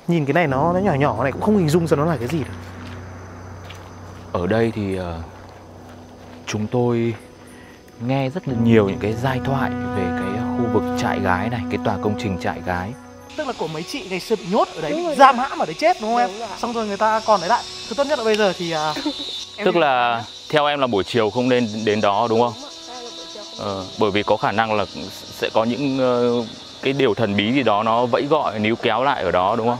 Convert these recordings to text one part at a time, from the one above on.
Nhìn cái này nó nhỏ nhỏ này cũng không hình dung ra nó là cái gì được. Ở đây thì chúng tôi nghe rất là nhiều những cái giai thoại về cái khu vực trại gái này, cái tòa công trình trại gái. Tức là của mấy chị ngày xưa bị nhốt ở đấy, bị giam hãm ở đấy chết đúng không em? Xong rồi người ta còn đấy lại. Thứ tốt nhất là bây giờ thì Tức là theo em là buổi chiều không nên đến đó đúng không? Bởi vì có khả năng là sẽ có những cái điều thần bí gì đó nó vẫy gọi, níu kéo lại ở đó đúng không?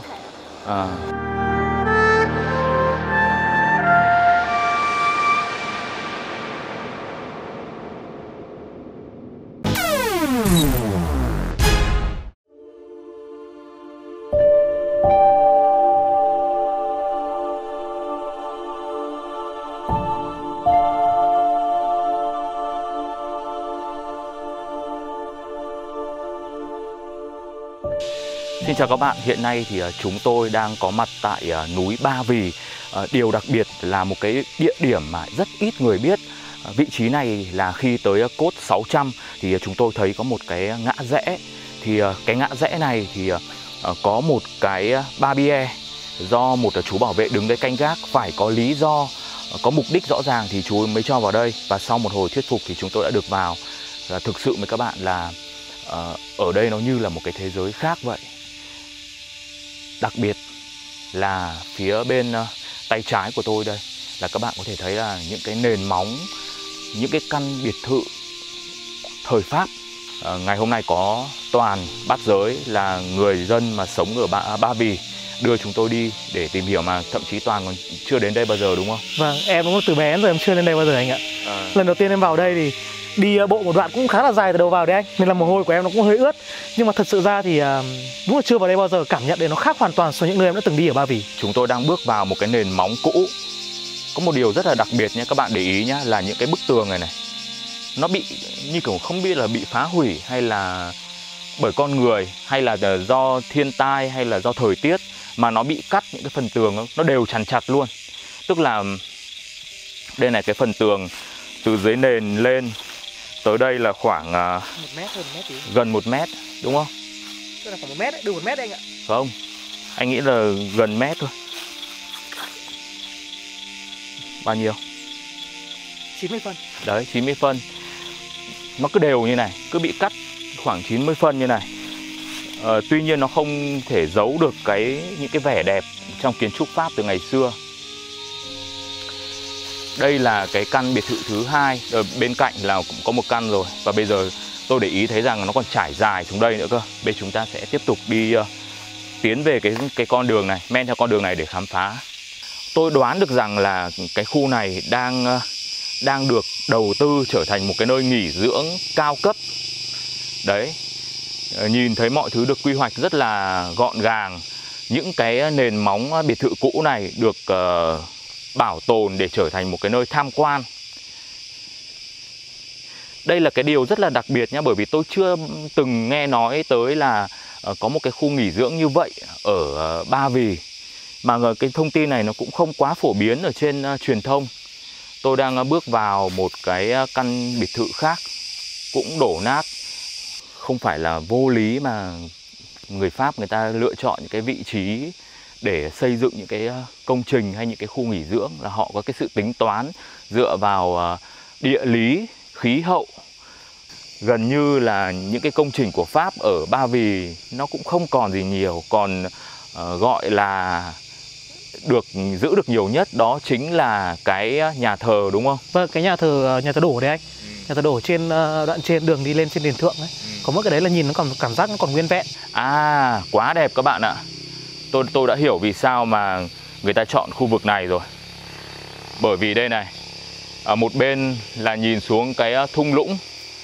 Xin chào các bạn, hiện nay thì chúng tôi đang có mặt tại núi Ba Vì. Điều đặc biệt là một cái địa điểm mà rất ít người biết. Vị trí này là khi tới cốt 600 thì chúng tôi thấy có một cái ngã rẽ. Thì cái ngã rẽ này thì có một cái barrier do một chú bảo vệ đứng đấy canh gác, phải có lý do, có mục đích rõ ràng thì chú mới cho vào đây. Và sau một hồi thuyết phục thì chúng tôi đã được vào. Thực sự với các bạn là ở đây nó như là một cái thế giới khác vậy. Đặc biệt là phía bên tay trái của tôi đây là các bạn có thể thấy là những cái nền móng, những cái căn biệt thự thời Pháp. Ngày hôm nay có Toàn Bát Giới là người dân mà sống ở Ba Vì đưa chúng tôi đi để tìm hiểu, mà thậm chí Toàn còn chưa đến đây bao giờ đúng không? Vâng, em đúng không? Từ bé đến giờ em chưa lên đây bao giờ anh ạ. Lần đầu tiên em vào đây thì đi bộ một đoạn cũng khá là dài từ đầu vào đấy anh, nên là mồ hôi của em nó cũng hơi ướt. Nhưng mà thật sự ra thì đúng là chưa vào đây bao giờ, cảm nhận đấy nó khác hoàn toàn so với những nơi em đã từng đi ở Ba Vì. Chúng tôi đang bước vào một cái nền móng cũ. Có một điều rất là đặc biệt nhé, các bạn để ý nhé, là những cái bức tường này nó bị như kiểu không biết là bị phá hủy hay là bởi con người, hay là do thiên tai, hay là do thời tiết, mà nó bị cắt những cái phần tường nó đều chằng chặt luôn. Tức là đây này, cái phần tường từ dưới nền lên tới đây là khoảng 1 mét, hơn 1 mét tí. Gần 1 mét đúng không? Tức là khoảng 1 mét đấy, được 1 mét đấy anh ạ. Không, anh nghĩ là gần mét thôi. Bao nhiêu? 90 phân. Đấy, 90 phân. Nó cứ đều như này, cứ bị cắt khoảng 90 phân như này. Tuy nhiên nó không thể giấu được những cái vẻ đẹp trong kiến trúc Pháp từ ngày xưa. Đây là cái căn biệt thự thứ hai, ở bên cạnh là cũng có một căn rồi. Và bây giờ tôi để ý thấy rằng nó còn trải dài xuống đây nữa cơ. Bây giờ chúng ta sẽ tiếp tục đi tiến về cái con đường này, men theo con đường này để khám phá. Tôi đoán được rằng là cái khu này đang được đầu tư trở thành một cái nơi nghỉ dưỡng cao cấp. Đấy, nhìn thấy mọi thứ được quy hoạch rất là gọn gàng. Những cái nền móng biệt thự cũ này được bảo tồn để trở thành một cái nơi tham quan. Đây là cái điều rất là đặc biệt nhé, bởi vì tôi chưa từng nghe nói tới là có một cái khu nghỉ dưỡng như vậy ở Ba Vì. Mà cái thông tin này nó cũng không quá phổ biến ở trên truyền thông. Tôi đang bước vào một cái căn biệt thự khác, cũng đổ nát. Không phải là vô lý mà người Pháp người ta lựa chọn những cái vị trí để xây dựng những cái công trình hay những cái khu nghỉ dưỡng, là họ có cái sự tính toán dựa vào địa lý, khí hậu. Gần như là những cái công trình của Pháp ở Ba Vì nó cũng không còn gì nhiều, còn gọi là được giữ được nhiều nhất đó chính là cái nhà thờ đúng không? Vâng, cái nhà thờ đổ đấy anh. Nhà thờ đổ trên đoạn trên đường đi lên trên đền thượng ấy. Có mỗi cái đấy là nhìn nó còn cảm giác nó còn nguyên vẹn. À, quá đẹp các bạn ạ. Tôi đã hiểu vì sao mà người ta chọn khu vực này rồi. Bởi vì đây này, ở một bên là nhìn xuống cái thung lũng.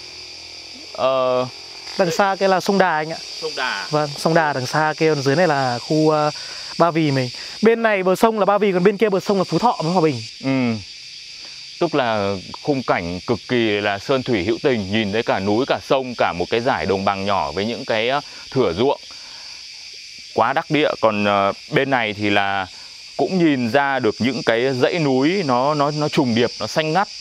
Đằng xa kia là sông Đà anh ạ. Sông Đà. Vâng, sông Đà đằng xa kia, dưới này là khu Ba Vì mình. Bên này bờ sông là Ba Vì, còn bên kia bờ sông là Phú Thọ với Hòa Bình. Tức là khung cảnh cực kỳ là sơn thủy hữu tình, nhìn thấy cả núi, cả sông, cả một cái dải đồng bằng nhỏ với những cái thửa ruộng. Quá đắc địa. Còn bên này thì là cũng nhìn ra được những cái dãy núi nó trùng điệp, nó xanh ngắt.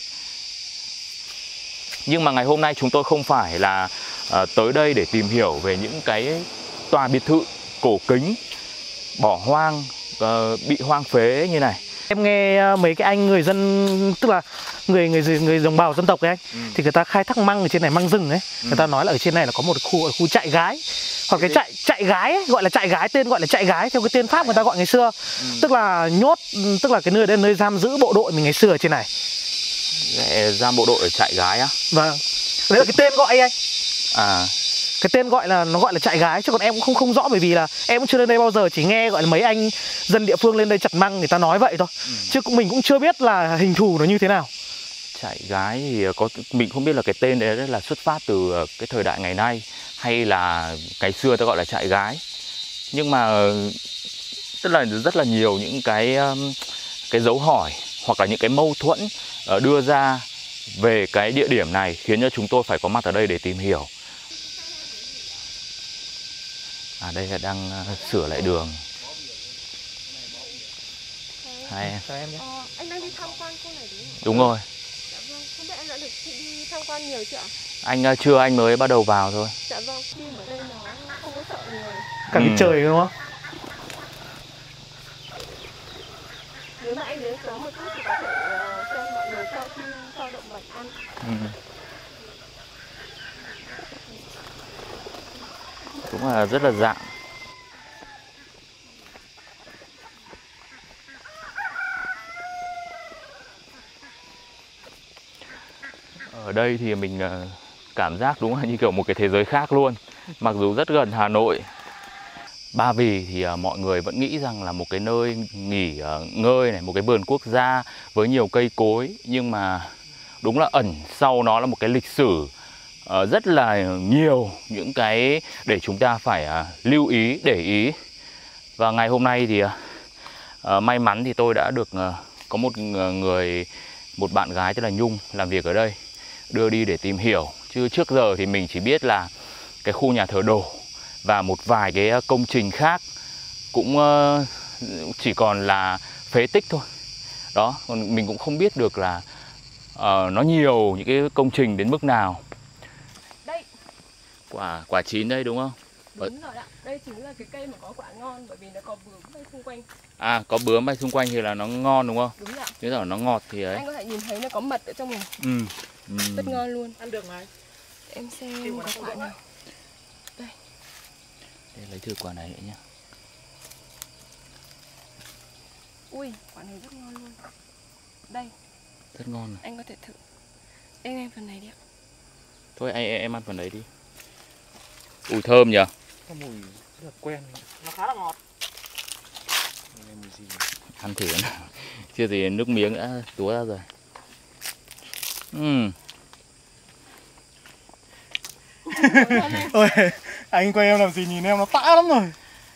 Nhưng mà ngày hôm nay chúng tôi không phải là tới đây để tìm hiểu về những cái tòa biệt thự cổ kính, bỏ hoang, bị hoang phế như này. Em nghe mấy cái anh người dân, tức là người đồng bào dân tộc ấy anh, thì người ta khai thác măng ở trên này, măng rừng ấy, người ta nói là ở trên này là có một khu trại gái, hoặc cái trại gái ấy, gọi là trại gái, tên gọi là trại gái theo cái tên Pháp người ta gọi ngày xưa, tức là nhốt, tức là cái nơi đây là nơi giam giữ bộ đội mình ngày xưa ở trên này. Giam bộ đội ở trại gái á? Vâng, đấy là cái tên gọi anh. À, cái tên gọi là nó gọi là trại gái, chứ còn em cũng không rõ, bởi vì là em cũng chưa lên đây bao giờ, chỉ nghe gọi là mấy anh dân địa phương lên đây chặt măng người ta nói vậy thôi, chứ mình cũng chưa biết là hình thù nó như thế nào. Trại gái thì mình không biết là cái tên đấy là xuất phát từ cái thời đại ngày nay hay là ngày xưa ta gọi là trại gái. Nhưng mà tức là rất là nhiều những cái dấu hỏi hoặc là những cái mâu thuẫn đưa ra về cái địa điểm này khiến cho chúng tôi phải có mặt ở đây để tìm hiểu. Đây là đang sửa lại đường. Hai em. Anh đang đi tham quan khu này đúng không? Đúng rồi. Dạ vâng, không biết anh đã được đi tham quan nhiều chưa ạ? Anh chưa, anh mới bắt đầu vào thôi. Dạ vâng, đi ở đây nó không có sợ người. Cả cái trời đúng không? Nếu mà anh đến sớm một chút thì có thể xem mọi người cho động vật ăn. Cũng là rất là dạng. Ở đây thì mình cảm giác đúng là như kiểu một cái thế giới khác luôn. Mặc dù rất gần Hà Nội. Ba Vì thì mọi người vẫn nghĩ rằng là một cái nơi nghỉ ngơi này, một cái vườn quốc gia với nhiều cây cối. Nhưng mà đúng là ẩn sau nó là một cái lịch sử rất là nhiều những cái để chúng ta phải lưu ý, để ý. Và ngày hôm nay thì may mắn thì tôi đã được có một bạn gái tên là Nhung làm việc ở đây, đưa đi để tìm hiểu. Chứ trước giờ thì mình chỉ biết là cái khu nhà thờ Đồ và một vài cái công trình khác cũng chỉ còn là phế tích thôi. Đó, còn mình cũng không biết được là nó nhiều những cái công trình đến mức nào. Đây. Quả chín đây đúng không? Đúng rồi ạ. Đây chính là cái cây mà có quả ngon, bởi vì nó có bướm bay xung quanh. Có bướm bay xung quanh thì là nó ngon đúng không? Đúng ạ. Nếu là nó ngọt thì ấy. Anh có thể nhìn thấy nó có mật ở trong này. Rất ngon luôn. Ăn được này. Em xem có quả nào. Đây. Để lấy thử quả này nhé. Ui, quả này rất ngon luôn. Đây. Rất ngon này. Anh có thể thử. Em phần này đi ạ. Thôi em ăn phần đấy đi. Ui thơm nhỉ? Có mùi rất là quen. Nó khá là ngọt. Mùi gì? Ăn thử nào. Chưa gì nước miếng đã túa ra rồi. Ôi, anh quay em làm gì, nhìn em nó tã lắm rồi.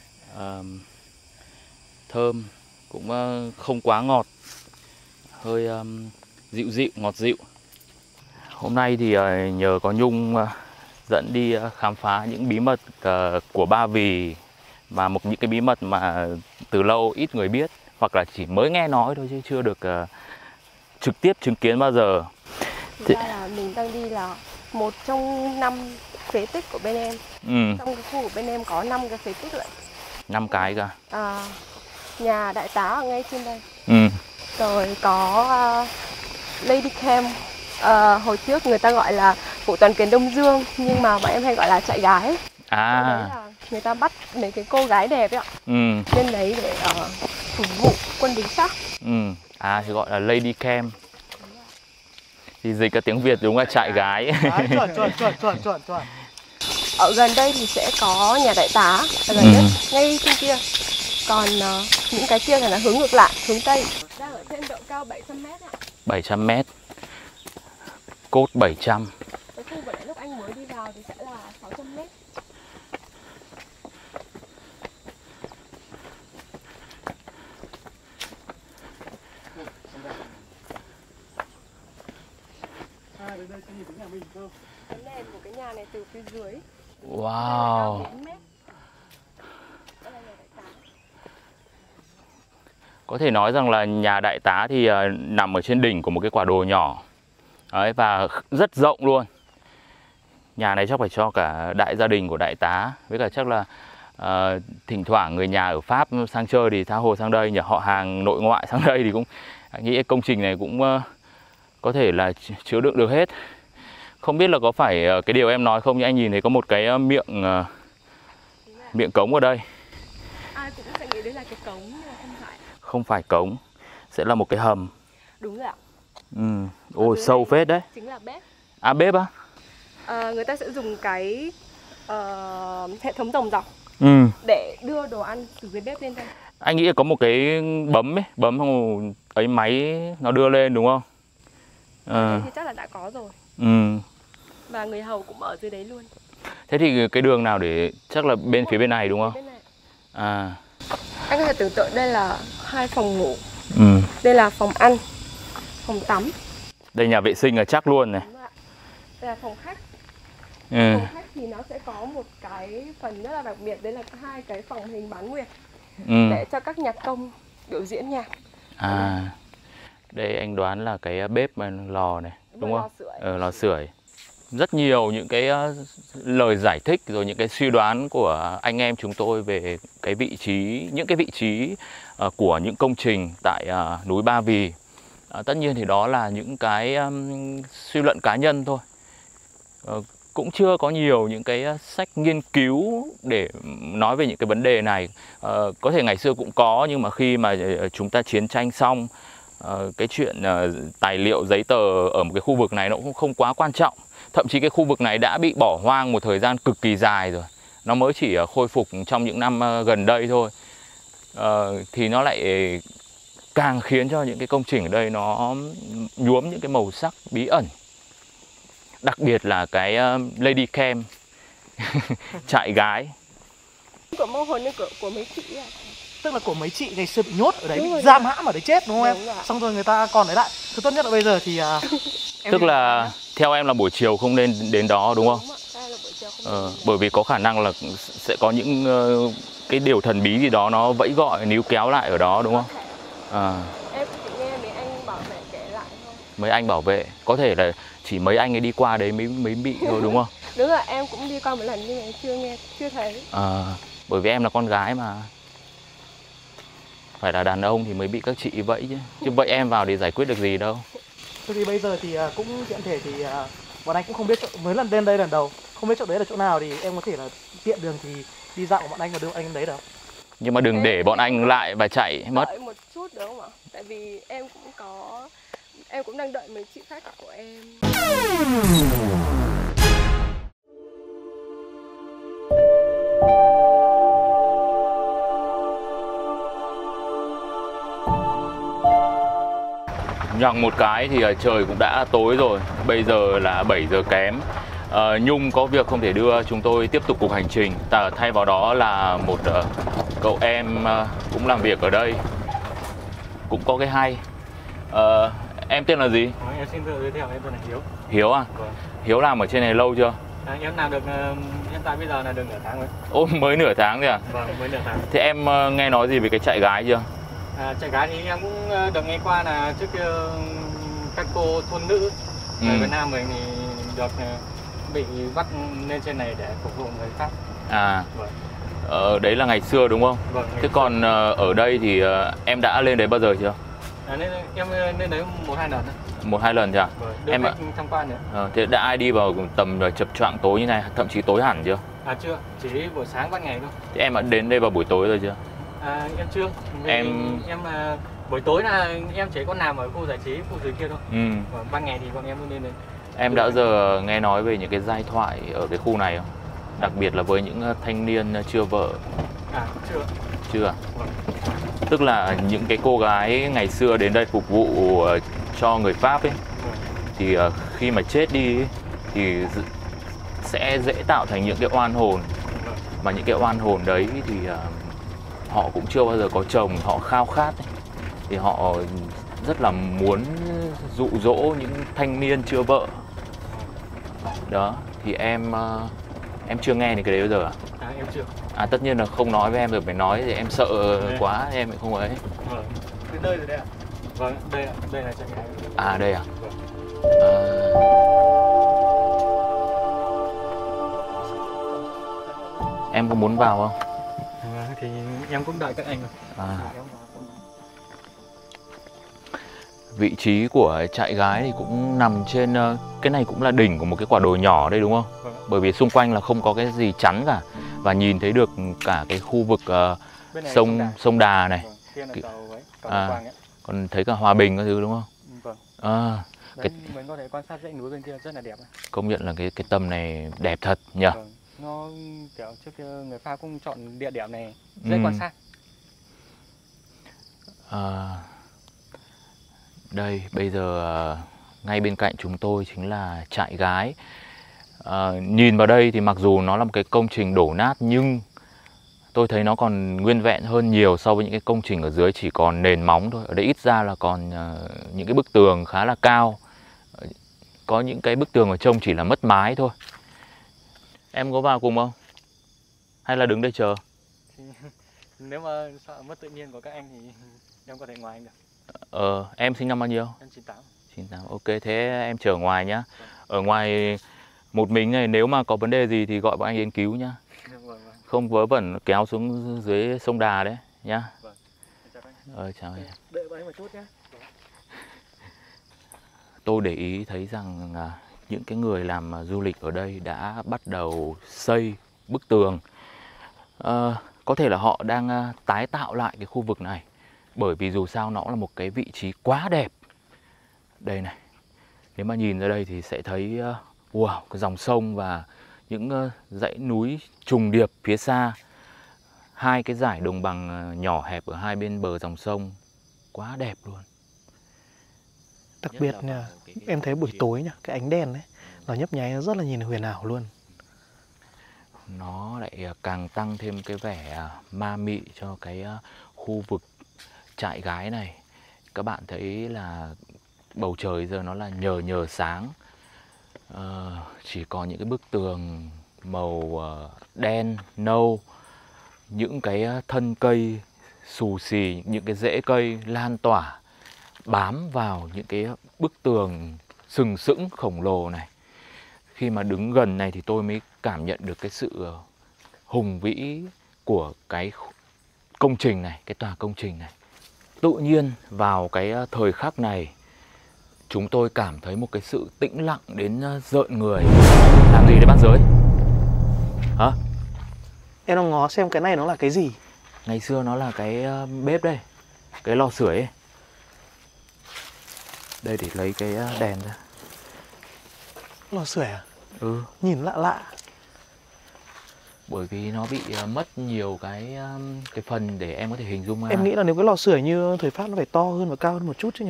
Thơm, cũng không quá ngọt, hơi dịu dịu, ngọt dịu. Hôm nay thì nhờ có Nhung dẫn đi khám phá những bí mật của Ba Vì, và những cái bí mật mà từ lâu ít người biết hoặc là chỉ mới nghe nói thôi chứ chưa được trực tiếp chứng kiến bao giờ. Thực ra là mình đang đi là một trong 5 phế tích của bên em. Trong cái khu của bên em có 5 cái phế tích lận. 5 cái cả. Nhà đại tá ở ngay trên đây. Rồi có Lady Camp. Hồi trước người ta gọi là Phủ Toàn Quyền Đông Dương, nhưng mà bọn em hay gọi là trại gái. Đấy là người ta bắt mấy cái cô gái đẹp ấy ạ. Lên đấy để phục vụ quân lính Pháp. Thì gọi là Lady Camp. Thì dịch cả tiếng Việt đúng là trại gái. Chuẩn. Ở gần đây thì sẽ có nhà đại tá ở gần nhất, ngay trên kia. Còn những cái kia thì là hướng ngược lại, hướng Tây. Đang ở trên độ cao 700m ạ. 700m. Cốt 700. Cái khu vừa nãy lúc anh mới đi vào thì sẽ là 600m. Cái nền của cái nhà này từ phía dưới. Wow. Có thể nói rằng là nhà đại tá thì nằm ở trên đỉnh của một cái quả đồi nhỏ. Đấy, và rất rộng luôn. Nhà này chắc phải cho cả đại gia đình của đại tá, với cả chắc là Thỉnh thoảng người nhà ở Pháp sang chơi thì tha hồ sang đây nhỉ, họ hàng nội ngoại sang đây thì cũng nghĩ công trình này cũng có thể là chứa đựng được hết. Không biết là có phải cái điều em nói không, nhưng anh nhìn thấy có một cái miệng cống ở đây. Ai cũng sẽ nghĩ đấy là cái cống nhưng mà không phải. Không phải cống, sẽ là một cái hầm. Đúng rồi ạ. Ôi sâu phết đấy. Chính là bếp. À bếp á? Người ta sẽ dùng cái hệ thống dòng dọc để đưa đồ ăn từ dưới bếp lên đây. Anh nghĩ là có một cái bấm ấy, bấm xong ấy máy nó đưa lên đúng không? Thì chắc là đã có rồi. Và người hầu cũng ở dưới đấy luôn. Thế thì cái đường nào để chắc là phía bên này đúng không? Bên này. Anh có thể tưởng tượng đây là 2 phòng ngủ. Đây là phòng ăn, phòng tắm. Đây nhà vệ sinh là chắc luôn này. Đây là phòng khách. Phòng khách thì nó sẽ có một cái phần rất là đặc biệt, đấy là 2 cái phòng hình bán nguyệt để cho các nhạc công biểu diễn nhạc. Đây anh đoán là cái bếp mà lò này đúng không? Lò sưởi. Rất nhiều những cái lời giải thích rồi những cái suy đoán của anh em chúng tôi về cái vị trí, những cái vị trí của những công trình tại núi Ba Vì. Tất nhiên thì đó là những cái suy luận cá nhân thôi. Cũng chưa có nhiều những cái sách nghiên cứu để nói về những cái vấn đề này. Có thể ngày xưa cũng có, nhưng mà khi mà chúng ta chiến tranh xong, cái chuyện tài liệu giấy tờ ở một cái khu vực này nó cũng không quá quan trọng. Thậm chí cái khu vực này đã bị bỏ hoang một thời gian cực kỳ dài rồi. Nó mới chỉ khôi phục trong những năm gần đây thôi. Thì nó lại càng khiến cho những cái công trình ở đây nó nhuốm những cái màu sắc bí ẩn. Đặc biệt là cái Lady Cam trại gái. Của mô hồn của mấy chị à? Tức là của mấy chị ngày xưa bị nhốt ở đấy, bị giam hãm ở đấy chết đúng không em? Xong rồi người ta còn lấy lại. Thứ tốt nhất là bây giờ thì tức là theo em là buổi chiều không nên đến đó đúng không? Bởi vì có khả năng là sẽ có những cái điều thần bí gì đó nó vẫy gọi, níu kéo lại ở đó đúng không? Em chỉ nghe mấy anh bảo vệ kể lại thôi. Mấy anh bảo vệ, có thể là chỉ mấy anh ấy đi qua đấy mới bị thôi đúng không? Đúng rồi, em cũng đi qua một lần nhưng mà chưa thấy. Bởi vì em là con gái mà. Phải là đàn ông thì mới bị các chị vẫy chứ. Chứ vậy em vào để giải quyết được gì đâu. Thế thì bây giờ thì cũng tiện thể thì bọn anh cũng không biết mới lần lên đây lần đầu, không biết chỗ đấy là chỗ nào, thì em có thể là tiện đường thì đi dạo của bọn anh và đưa bọn anh đến đấy được. Nhưng mà đừng để bọn anh lại và chạy mất. Đợi một chút được không ạ? Tại vì em cũng đang đợi mấy chị khách của em. Nhằng một cái thì trời cũng đã tối rồi. Bây giờ là 7 giờ kém. Nhung có việc không thể đưa chúng tôi tiếp tục cuộc hành trình. Thay vào đó là một cậu em cũng làm việc ở đây, cũng có cái hay. Em tên là gì? Em xin tự giới thiệu, em tên là Hiếu. Hiếu à? Vâng. Hiếu làm ở trên này lâu chưa? Em làm được hiện tại bây giờ là được nửa tháng rồi. Ô, mới nửa tháng thôi à? Vâng, mới nửa tháng. Thế em nghe nói gì về cái trại gái chưa? Trại gái thì em cũng được nghe qua là trước kia các cô thôn nữ người Việt Nam mình thì được bị bắt lên trên này để phục vụ người khác. Vâng. Đấy là ngày xưa đúng không? Vâng. Thế còn ở đây thì em đã lên đấy bao giờ chưa? Em lên đấy 1-2 lần. 1-2 lần chưa? Vâng, được em tham quan nữa. Thế đã ai đi vào tầm chập choạng tối như này, thậm chí tối hẳn chưa? Chưa, chỉ buổi sáng ban ngày thôi. Thế em đã đến đây vào buổi tối rồi chưa? Em chưa. Em buổi tối là em chỉ có làm ở khu giải trí, khu dưới kia thôi. Còn ban ngày thì bọn em luôn lên đây. Em đã giờ nghe nói về những cái giai thoại ở cái khu này không? Đặc biệt là với những thanh niên chưa vợ. Chưa. Chưa à? Vâng. Tức là những cái cô gái ngày xưa đến đây phục vụ cho người Pháp ấy, thì khi mà chết đi ấy, thì sẽ dễ tạo thành những cái oan hồn. Mà những cái oan hồn đấy thì họ cũng chưa bao giờ có chồng, họ khao khát ấy. Thì họ rất là muốn dụ dỗ những thanh niên chưa vợ. Đó, thì em chưa nghe những cái đấy bao giờ à? Em chưa. Tất nhiên là không nói với em rồi, phải nói thì em sợ quá, em lại không ấy. Vâng. Đến đây rồi đấy ạ? Vâng, đây là trại gái. Đây à? Vâng. Em có muốn vào không? Em cũng đợi các anh rồi. Vị trí của trại gái thì cũng nằm trên cái này cũng là đỉnh của một cái quả đồi nhỏ đây đúng không? Vâng. Bởi vì xung quanh là không có cái gì chắn cả và nhìn thấy được cả cái khu vực sông Đà này. Vâng. Kia là cầu Quang ấy. Còn thấy cả Hòa Bình các thứ đúng không? Vâng. Đấy, mình có thể quan sát dãy núi bên kia rất là đẹp. Công nhận là cái tầm này đẹp thật nhỉ? Vâng. Nó kiểu trước kia người Pháp cũng chọn địa điểm này dễ quan sát. Đây bây giờ ngay bên cạnh chúng tôi chính là trại gái. Nhìn vào đây thì mặc dù nó là một cái công trình đổ nát nhưng tôi thấy nó còn nguyên vẹn hơn nhiều so với những cái công trình ở dưới chỉ còn nền móng thôi. Ở đây ít ra là còn những cái bức tường khá là cao. Có những cái bức tường ở trông chỉ là mất mái thôi. Em có vào cùng không? Hay là đứng đây chờ? Nếu mà sợ mất tự nhiên của các anh thì em có thể ngoài anh được. Em sinh năm bao nhiêu? Em 98. 98. Ok, thế em chờ ngoài nhá. Ở ngoài một mình này, nếu mà có vấn đề gì thì gọi bọn anh đến cứu nhá. Không vớ vẩn kéo xuống dưới sông Đà đấy nhá. Chào anh. Đợi bọn anh một chút nhé. Tôi để ý thấy rằng những cái người làm du lịch ở đây đã bắt đầu xây bức tường. Có thể là họ đang tái tạo lại cái khu vực này. Bởi vì dù sao nó là một cái vị trí quá đẹp. Đây này, nếu mà nhìn ra đây thì sẽ thấy wow, cái dòng sông và những dãy núi trùng điệp phía xa. Hai cái dải đồng bằng nhỏ hẹp ở hai bên bờ dòng sông. Quá đẹp luôn. Đặc biệt nha, em thấy buổi tối nha, cái ánh đèn đấy nó nhấp nháy, nó rất là nhìn huyền ảo luôn. Nó lại càng tăng thêm cái vẻ ma mị cho cái khu vực trại gái này. Các bạn thấy là bầu trời giờ nó là nhờ sáng. Chỉ còn những cái bức tường màu đen, nâu. Những cái thân cây xù xì, những cái rễ cây lan tỏa bám vào những cái bức tường sừng sững khổng lồ này. Khi mà đứng gần này thì tôi mới cảm nhận được cái sự hùng vĩ của cái công trình này, cái tòa công trình này. Tự nhiên vào cái thời khắc này chúng tôi cảm thấy một cái sự tĩnh lặng đến rợn người. Làm gì đấy bác Giới? Hả? Em đang ngó xem cái này nó là cái gì. Ngày xưa nó là cái bếp đây, cái lò sưởi ấy. Đây để lấy cái đèn ra. Lò sưởi à? Ừ. Nhìn lạ lạ. Bởi vì nó bị mất nhiều cái phần để em có thể hình dung ra. Em nghĩ là nếu cái lò sưởi như thời Pháp nó phải to hơn và cao hơn một chút chứ nhỉ?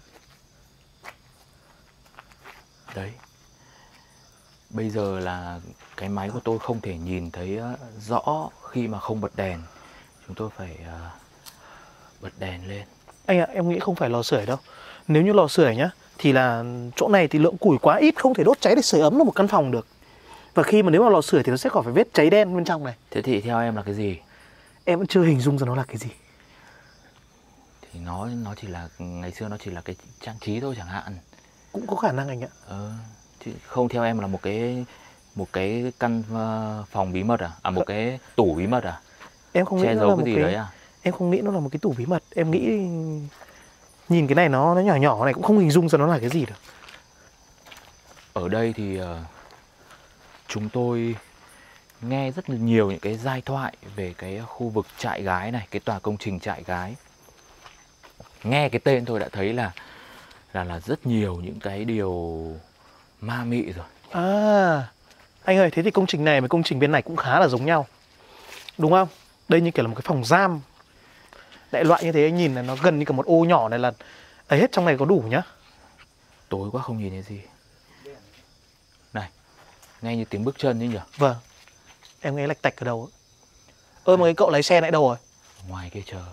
Đấy. Bây giờ là cái máy của tôi không thể nhìn thấy rõ khi mà không bật đèn. Chúng tôi phải bật đèn lên. Anh ạ, em nghĩ không phải lò sưởi đâu. Nếu như lò sưởi nhá, thì là chỗ này thì lượng củi quá ít, không thể đốt cháy để sưởi ấm được một căn phòng được. Và khi mà nếu mà lò sưởi thì nó sẽ có phải vết cháy đen bên trong này. Thế thì theo em là cái gì? Em vẫn chưa hình dung ra nó là cái gì. Thì nó chỉ là, ngày xưa nó chỉ là cái trang trí thôi chẳng hạn. Cũng có khả năng anh ạ. Chứ không, theo em là một cái căn phòng bí mật à? Một cái tủ bí mật à? Em không nghĩ che nó giấu là cái một gì cái đấy à? Em không nghĩ nó là một cái tủ bí mật. Em nghĩ nhìn cái này nó nhỏ nhỏ này cũng không hình dung ra nó là cái gì được. Ở đây thì chúng tôi nghe rất là nhiều những cái giai thoại về cái khu vực trại gái này, cái tòa công trình trại gái. Nghe cái tên thôi đã thấy là rất nhiều những cái điều ma mị rồi. À, anh ơi, thế thì công trình này với công trình bên này cũng khá là giống nhau, đúng không? Đây như kiểu là một cái phòng giam. Đại loại như thế anh nhìn là nó gần như cả một ô nhỏ này là ấy hết trong này có đủ nhá. Tối quá không nhìn thấy gì. Này, nghe như tiếng bước chân ấy nhỉ? Vâng, em nghe lạch tạch ở đâu ấy. Mà cái cậu lái xe này đâu rồi? Ngoài kia chờ.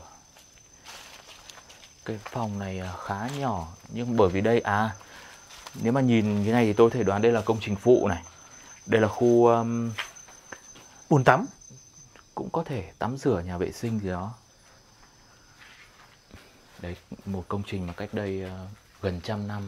Cái phòng này khá nhỏ, nhưng bởi vì đây nếu mà nhìn như này thì tôi thể đoán đây là công trình phụ này. Đây là khu bồn tắm. Cũng có thể tắm rửa, nhà vệ sinh gì đó. Đấy, một công trình mà cách đây gần 100 năm.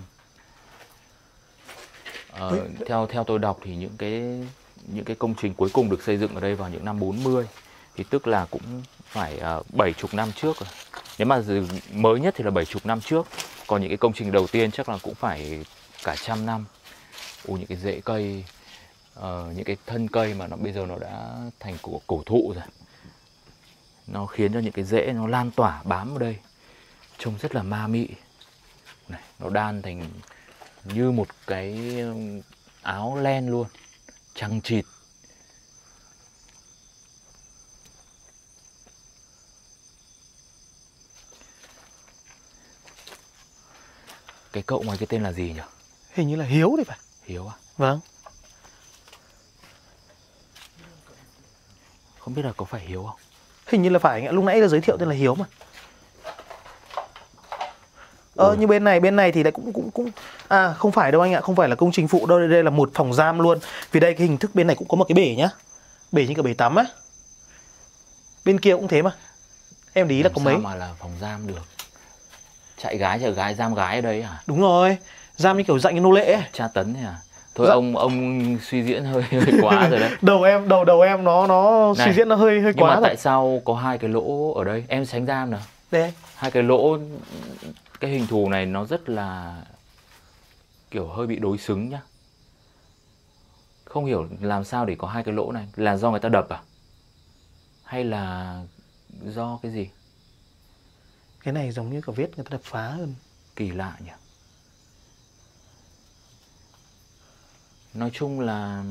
Theo tôi đọc thì những cái công trình cuối cùng được xây dựng ở đây vào những năm 40. Thì tức là cũng phải 70 năm trước rồi. Nếu mà mới nhất thì là 70 năm trước. Còn những cái công trình đầu tiên chắc là cũng phải cả 100 năm. Những cái rễ cây, những cái thân cây mà bây giờ nó đã thành cổ thụ rồi. Nó khiến cho những cái rễ nó lan tỏa bám vào đây. Trông rất là ma mị. Này, nó đan thành như một cái áo len luôn, chằng chịt. Cái cậu ngoài cái tên là gì nhỉ? Hình như là Hiếu thì phải. Hiếu à? Vâng. Không biết là có phải Hiếu không? Hình như là phải anh ạ, lúc nãy là giới thiệu tên là Hiếu mà. Như bên này thì lại cũng không phải đâu anh ạ, không phải là công trình phụ đâu, đây là một phòng giam luôn. Vì đây cái hình thức bên này cũng có một cái bể nhá. Bể như cả bể tắm á. Bên kia cũng thế mà. Em để ý là có mấy. Sao mà là phòng giam được? Chạy gái, giam gái ở đây hả? Đúng rồi, giam như kiểu dạy như nô lệ ấy. Tra tấn ấy à? Thôi dạ. ông suy diễn hơi quá rồi đấy. Đầu em nó suy diễn nó hơi quá rồi. Nhưng mà tại sao có 2 cái lỗ ở đây? Em sánh giam nào. Đây. 2 cái lỗ, cái hình thù này nó rất là kiểu hơi bị đối xứng nhá. Không hiểu làm sao để có 2 cái lỗ này, là do người ta đập à? Hay là do cái gì? Cái này giống như cả vết người ta đập phá hơn. Kỳ lạ nhỉ. Nói chung là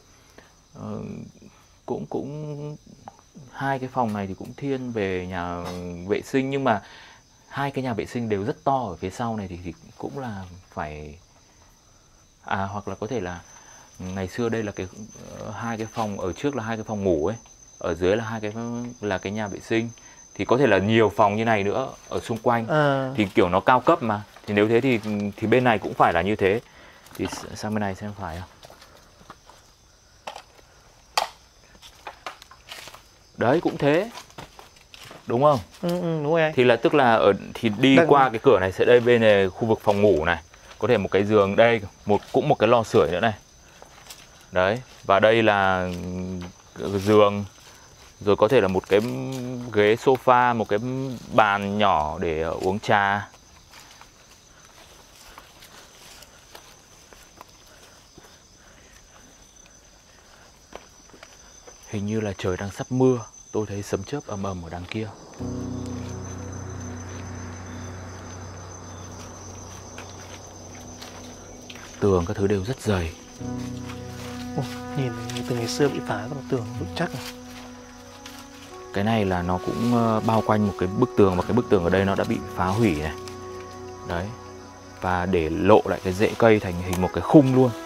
cũng 2 cái phòng này thì cũng thiên về nhà vệ sinh, nhưng mà 2 cái nhà vệ sinh đều rất to ở phía sau này thì cũng là phải hoặc là có thể là ngày xưa đây là cái 2 cái phòng, ở trước là 2 cái phòng ngủ ấy, ở dưới là cái nhà vệ sinh, thì có thể là nhiều phòng như này nữa ở xung quanh. Thì kiểu nó cao cấp mà, thì nếu thế thì bên này cũng phải là như thế. Thì sang bên này xem phải không? Đấy cũng thế, đúng không? Đúng rồi anh. Thì là tức là thì đi qua cái cửa này sẽ đây, bên này khu vực phòng ngủ này, có thể một cái giường đây, cũng một cái lò sưởi nữa này. Đấy, và đây là giường, rồi có thể là một cái ghế sofa, một cái bàn nhỏ để uống trà. Hình như là trời đang sắp mưa, tôi thấy sấm chớp ầm ầm ở đằng kia. Tường các thứ đều rất dày. Nhìn từ ngày xưa bị phá ra một tường vững chắc rồi. Cái này là nó cũng bao quanh một cái bức tường, và cái bức tường ở đây nó đã bị phá hủy này. Đấy. Và để lộ lại cái rễ cây thành hình một cái khung luôn.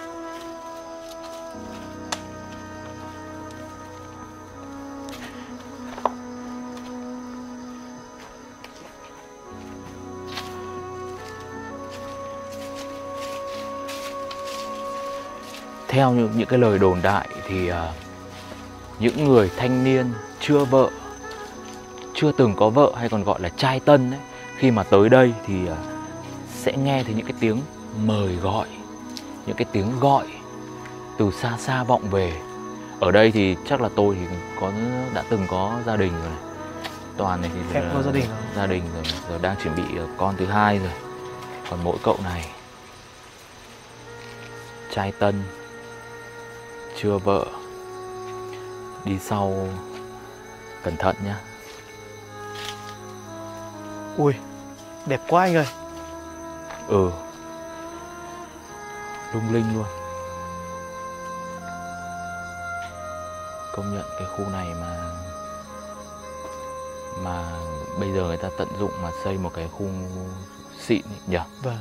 Theo những cái lời đồn đại thì những người thanh niên chưa vợ, chưa từng có vợ, hay còn gọi là trai tân ấy, khi mà tới đây thì sẽ nghe thấy những cái tiếng mời gọi, những cái tiếng gọi từ xa xa vọng về. Ở đây thì chắc là tôi thì đã từng có gia đình rồi này. Toàn này thì em có gia đình rồi. Gia đình rồi, giờ đang chuẩn bị con thứ 2 rồi. Còn mỗi cậu này trai tân, chưa vợ, đi sau cẩn thận nhá. Ui, đẹp quá anh ơi. Lung linh luôn. Công nhận cái khu này mà bây giờ người ta tận dụng mà xây một cái khu xịn ấy, nhỉ? Vâng.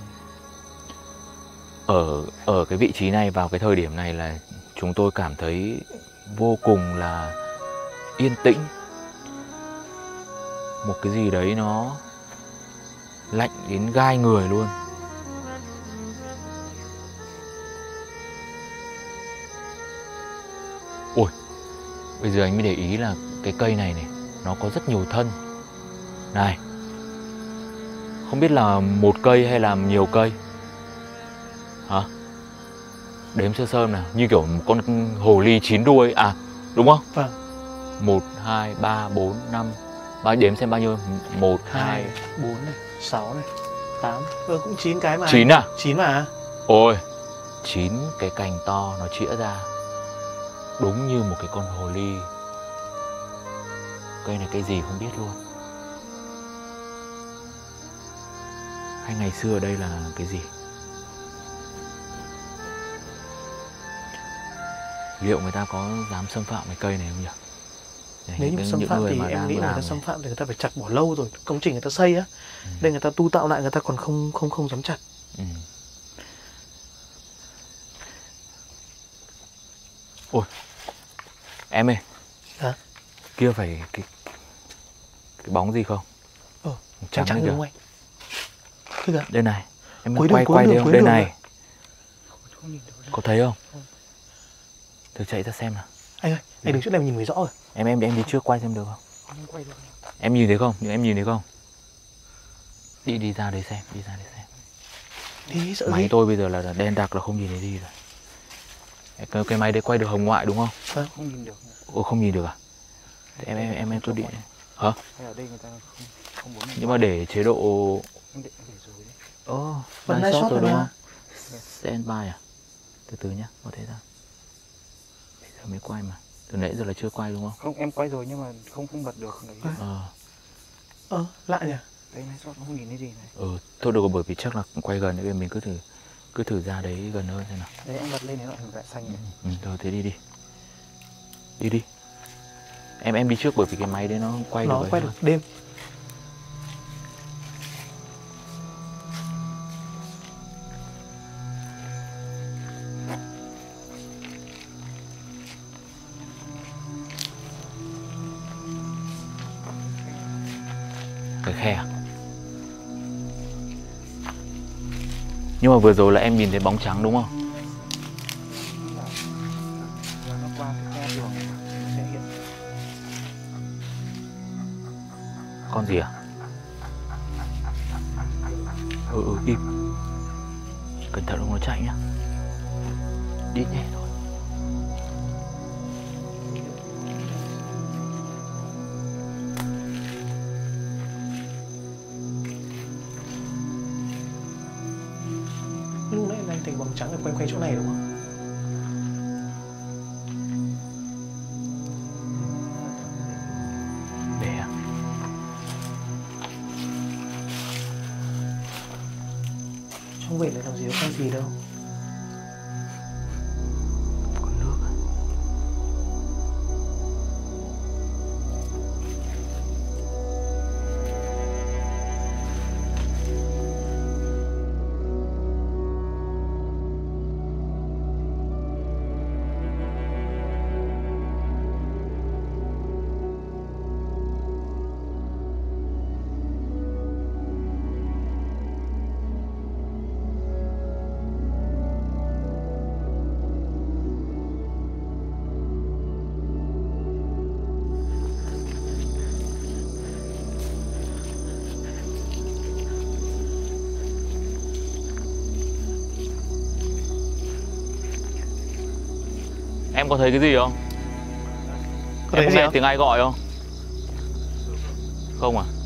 Ở cái vị trí này, vào cái thời điểm này là chúng tôi cảm thấy vô cùng là yên tĩnh. Một cái gì đấy nó lạnh đến gai người luôn. Ôi, bây giờ anh mới để ý là cái cây này này, nó có rất nhiều thân. Này, không biết là một cây hay là nhiều cây? Hả? Đếm sơ sơ nào, như kiểu một con hồ ly 9 đuôi. À, đúng không? Vâng. 1, 2, 3, 4, 5, Đếm xem bao nhiêu. 1, 2, 4 này, 6 này, 8. Cũng 9 cái mà. 9 à? 9 mà. Ôi, 9 cái cành to nó chĩa ra. Đúng như một cái con hồ ly. Cây này cây gì không biết luôn. Hay ngày xưa ở đây là cái gì? Liệu người ta có dám xâm phạm cái cây này không nhỉ? Nếu như xâm phạm thì em nghĩ người ta xâm phạm thì người ta phải chặt bỏ lâu rồi. Công trình người ta xây á. Đây người ta tu tạo lại người ta còn không dám chặt. Ôi, em ơi. Hả? Kia phải cái bóng gì không? Trắng trắng đúng không anh? Kìa. Đây này. Em quay đây không? Đây này. Có thấy không? Thử chạy ra xem nào. Anh ơi, anh đứng chỗ này nhìn mới rõ rồi. Em đi trước quay xem được không? Em nhìn thấy không? Em nhìn thấy không? Đi ra đấy xem, đi ra đấy xem. Đi sợ Máy gì? tôi bây giờ là đen đặc là không nhìn thấy đi rồi. Cái máy đấy quay được hồng ngoại đúng không? Không nhìn được. Ồ, không nhìn được à? Em cứ đi. Hả? Hay ở đây người ta không muốn. Nhưng mà để chế độ. Để rồi đấy. Ồ, Vẫn live live shot shot rồi đúng mà. không? Stand by à? Từ từ nhá, có thế ra. Bây giờ mới quay mà. Từ nãy giờ là chưa quay đúng không? Không, em quay rồi nhưng mà không bật được đấy. Lạ nhỉ? Đây này, shot không nhìn thấy gì này. Thôi được rồi, bởi vì chắc là quay gần đấy, mình cứ thử ra đấy gần hơn xem nào. Đấy em bật lên đấy loại hình vẽ xanh này. Thôi thế đi. Đi. Em đi trước bởi vì cái máy đấy nó quay Nó được. quay được đêm. Cái khe à? Nhưng mà vừa rồi là em nhìn thấy bóng trắng đúng không? Nó qua cái khe đường sẽ hiện. Con gì à? Im. Cẩn thận không nó chạy nhá. Đi nhẹ thôi. Lúc nãy anh thấy bóng trắng ở quanh chỗ này đúng không? Để à? Trong vậy này làm gì có con gì đâu. Con nước à? Em có thấy cái gì không? Có Em thấy có gì nghe không? tiếng ai gọi không? Không à?